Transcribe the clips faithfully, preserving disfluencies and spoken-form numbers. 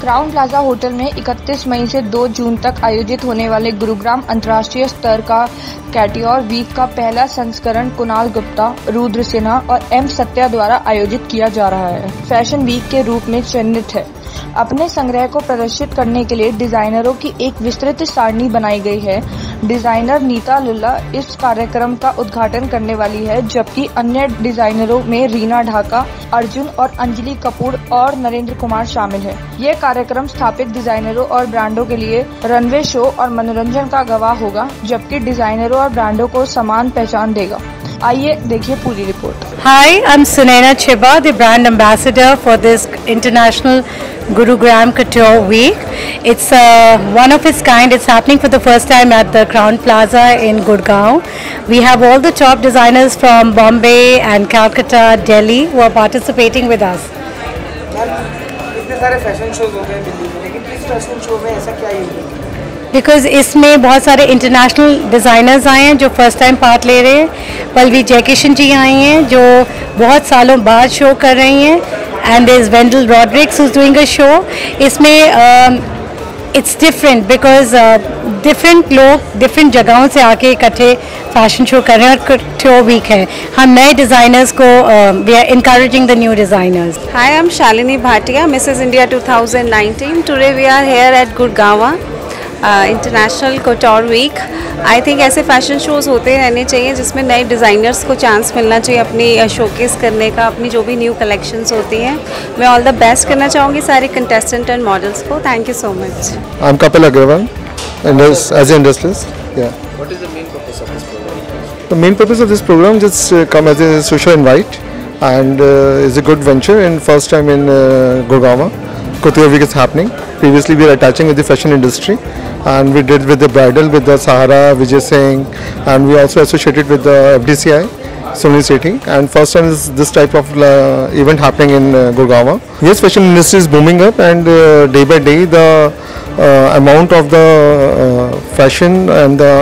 Crowne Plaza hotel में इकतीस मई से दो जून तक आयोजित होने वाले गुरुग्राम अंतर्राष्ट्रीय स्तर का कैटियोर वीक का पहला संस्करण कुणाल गुप्ता, रुद्र सिन्हा और एम सत्या द्वारा आयोजित किया जा रहा है। फैशन वीक के रूप में चिन्हित है। अपने संग्रह को प्रदर्शित करने के लिए डिजाइनरों की एक विस्तृत सारणी बनाई गई है। डिजाइनर नीता लुल्ला इस कार्यक्रम का उद्घाटन करने वाली है, जबकि अन्य डिजाइनरों में रीना ढाका, अर्जुन और अंजलि कपूर और नरेंद्र कुमार शामिल है। यह कार्यक्रम स्थापित डिजाइनरों और ब्रांडों के लिए रनवे शो और मनोरंजन का गवाह होगा, जबकि डिजाइनरों और ब्रांडों को समान पहचान देगा। आइए देखिए पूरी report. Hi, I'm Sunaina Chiba, the brand ambassador for this international Gurugram Couture Week. It's uh, one of its kind. It's happening for the first time at the Crown Plaza in Gurgaon. We have all the top designers from Bombay and Calcutta, Delhi who are participating with us. इतने सारे fashion shows हो गए दिल्ली में, लेकिन इस fashion show में ऐसा क्या यूनिक है? बिकॉज इसमें बहुत सारे इंटरनेशनल डिज़ाइनर्स आए हैं जो फर्स्ट टाइम पार्ट ले रहे हैं। पल्लवी जयकिशन जी आई हैं जो बहुत सालों बाद शो कर रही हैं, and there is Wendell Rodricks who is doing a show. इसमें इट्स डिफरेंट बिकॉज डिफरेंट लोग डिफरेंट जगहों से आके इकट्ठे फैशन शो कर रहे हैं और couture वीक है। हम नए डिज़ाइनर्स को we are encouraging the new designers. Hi, I'm Shalini Bhatia, Missus India twenty nineteen. Today we are here at Gurgaon. International couture week. I think ऐसे फैशन शोज़ होते रहने चाहिए जिसमें नए डिज़ाइनर्स को चांस मिलना चाहिए अपनी शोकेस करने का, अपनी जो भी न्यू कलेक्शंस होती हैं। मैं ऑल द बेस्ट करना चाहूँगी सारे कंटेस्टेंट एंड मॉडल्स को। Thank you so much. I am Kapil Agarwal as a industrialist. या What is the main purpose of this program? The main purpose of this program just uh, come as a social invite and uh, is a good venture and first time in uh, Gurgaon. Couture Week is happening. Previously we were attaching with the fashion industry and we did with the bridal with the Sahara, Vijay Singh, and we also associated with the F D C I, Sunil Sethi, and first time is this type of uh, event happening in uh, Gurgaon. Yes, fashion industry is booming up and uh, day by day the uh, amount of the uh, fashion and the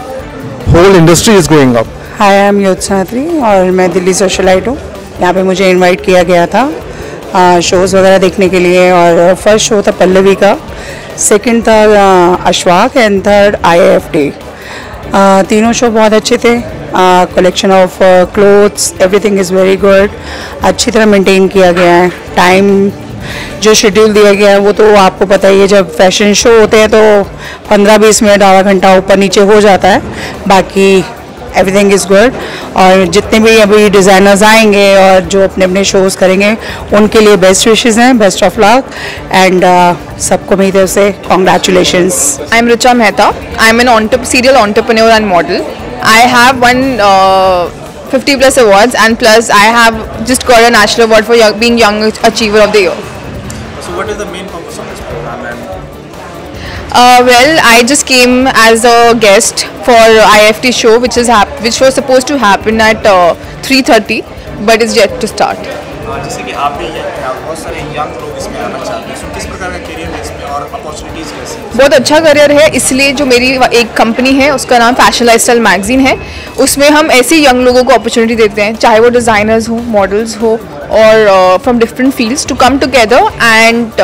whole industry is going up. Hi, I am Yod Satri और मैं Delhi socialite हूँ। यहाँ पे मुझे invite किया गया था shows वगैरह देखने के लिए, और फर्स्ट शो था पल्लवी का, सेकंड था Ashwak and third I F T. तीनों शो बहुत अच्छे थे। Collection of clothes everything is very good, अच्छी तरह मेंटेन किया गया है। टाइम जो शेड्यूल दिया गया है वो तो आपको पता ही है, जब फैशन शो होते हैं तो पंद्रह बीस मिनट आधा घंटा ऊपर नीचे हो जाता है, बाकी एवरीथिंग इज़ गुड। और जितने भी अभी डिज़ाइनर्स आएंगे और जो अपने अपने शोज़ करेंगे उनके लिए बेस्ट विशेज़ हैं, बेस्ट ऑफ लक, एंड सबको मेरी तरफ से congratulations. I am Richa Mehta, I am an serial entrepreneur and model. I have won uh, fifty plus awards, and plus I have just got a national award for young, being Young Achiever of the Year. So what is the main purpose of this program? And Uh, well, I just came as a guest for I F T show, which is hap which was supposed to happen at uh, three thirty, but it's yet to start. जैसे कि आप भी बहुत सारे young लोग इसमें आना चाहते हैं, so किस प्रकार का करियर है इसमें और अपॉर्चुनिटीज़ कैसी हैं? बहुत अच्छा करियर है, इसलिए जो मेरी एक कंपनी है उसका नाम फैशन लाइफस्टाइल मैगजीन है, उसमें हम ऐसे यंग लोगों को अपॉर्चुनिटी देते हैं, चाहे वो डिज़ाइनर्स हो, मॉडल्स हो और from different fields, to come together and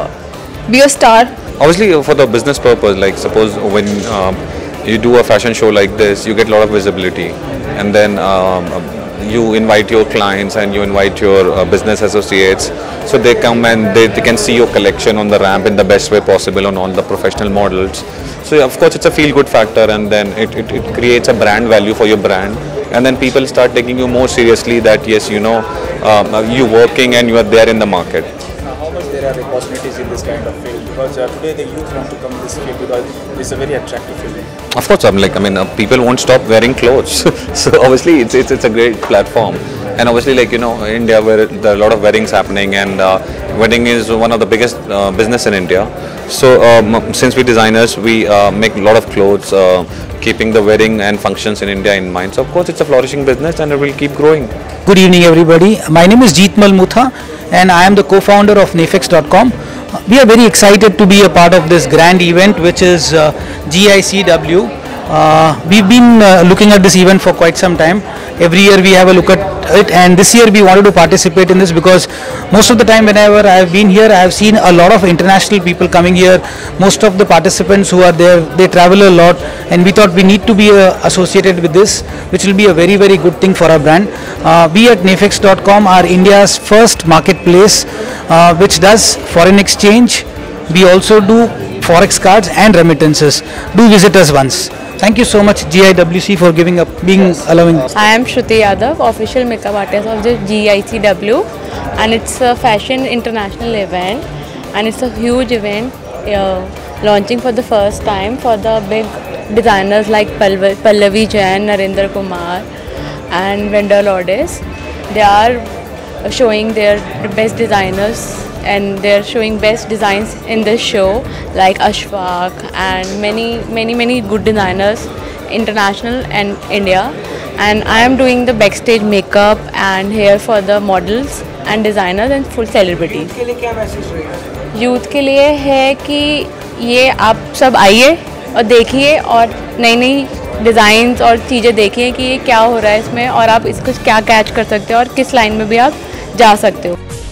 be a star. Obviously for the business purpose, like suppose when um, you do a fashion show like this, you get a lot of visibility, and then um, you invite your clients and you invite your uh, business associates, so they come and they, they can see your collection on the ramp in the best way possible on all the professional models. So of course it's a feel good factor, and then it, it, it creates a brand value for your brand, and then people start taking you more seriously that yes, you know, um, you working and you are there in the market. how much there are opportunities in this kind of field? Because uh, today the youth want to come this field because it's a very attractive field. Of course, I'm like I mean, uh, people won't stop wearing clothes, so obviously it's, it's it's a great platform. And obviously, like you know, India, where there are a lot of weddings happening, and uh, wedding is one of the biggest uh, business in India. So um, since we designers, we uh, make a lot of clothes, uh, keeping the wedding and functions in India in mind. So of course, it's a flourishing business, and it will keep growing. Good evening, everybody. My name is Jeet Malmutha, and I am the co-founder of Nafex dot com. We are very excited to be a part of this grand event, which is uh, G I C W, Uh, we've been uh, looking at this event for quite some time. Every year we have a look at it, and this year we wanted to participate in this because most of the time whenever I have been here, I have seen a lot of international people coming here. Most of the participants who are there, they travel a lot, and we thought we need to be uh, associated with this, which will be a very very good thing for our brand. Uh, we at Nafex dot com are India's first marketplace uh, which does foreign exchange. We also do forex cards and remittances. Do visit us once. Thank you so much G I W C for giving up, being yes. allowing us. I am Shruti Yadav, official makeup artist of the G I C W, and it's a fashion international event, and it's a huge event uh, launching for the first time for the big designers like Pallavi Jain, Narendra Kumar and Wendell Lourdes. They are showing their best designers and they're showing best designs in this show like Ashfaq and many many many good designers, international and India. And I am doing the backstage makeup and hair for the models and designers and full celebrities. Youth के लिए क्या message रहेगा? Youth के लिए है कि ये आप सब आइए और देखिए और नई नई डिज़ाइंस और चीज़ें देखिए कि ये क्या हो रहा है इसमें, और आप इसको क्या कैच कर सकते हो और किस लाइन में भी आप जा सकते हो.